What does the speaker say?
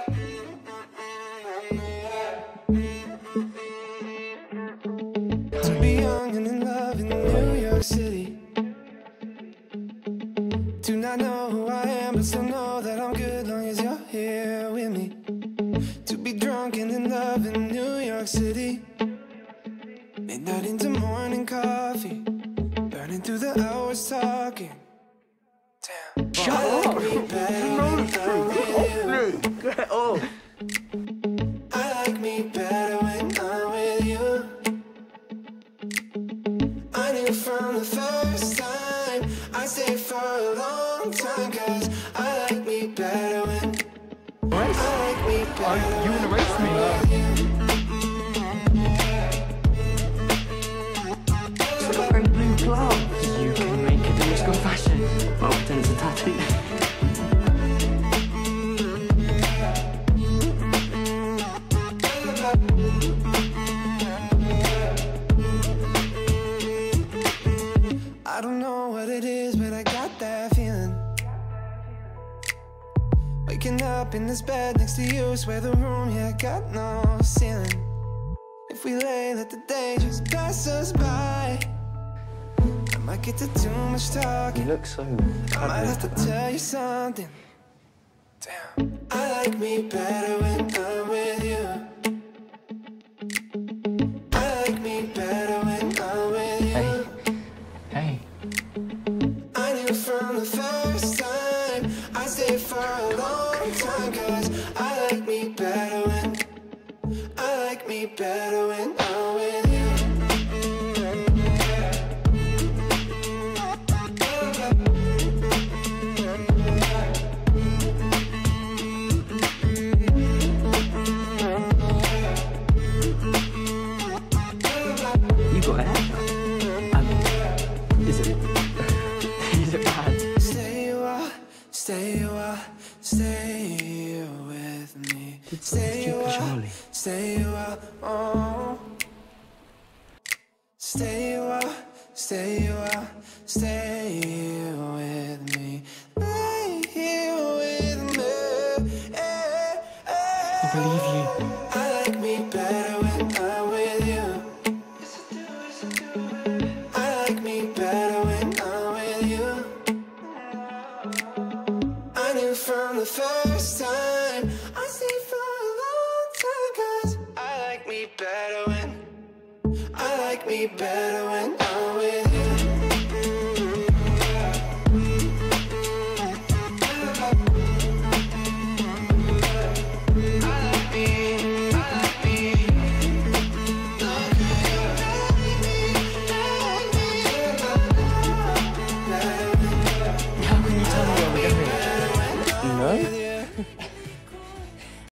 To be young and in love in New York City. Do not know who I am, but still know that I'm good long as you're here with me. To be drunk and in love in New York City. Midnight into morning coffee, burning through the hours talking. Damn. Shut up! Oh. I like me better when I'm with you. I knew from the first time I'd stay for a long time, 'cause I like me better when Race? I like me better. You wanna race me? It's got very blue gloves. You can make it in school fashion. Well, then it's a tattoo. I don't know what it is, but I got that feeling. Waking up in this bed next to you, swear the room, yeah, got no ceiling. If we lay, let the day just pass us by. I might get to too much talking. You look so I might have to tell you something. Damn. I like me better when I'm with you. I like me better when I'm with you. Hey. I knew from the first time I'd stay for a long time, 'cause I like me better when I like me better when I'm with you. You got hair? Is it? Is it bad? Stay a while, stay a while, stay with me. Stay a while, Charlie. stay a while, oh. Stay a while, stay a while, stay with me. Lay here with me. I believe you. I like me better when I'm with you. I like me better when I'm with you. I knew from the first time I'd stay for a long time, 'cause I like me better when I like me better when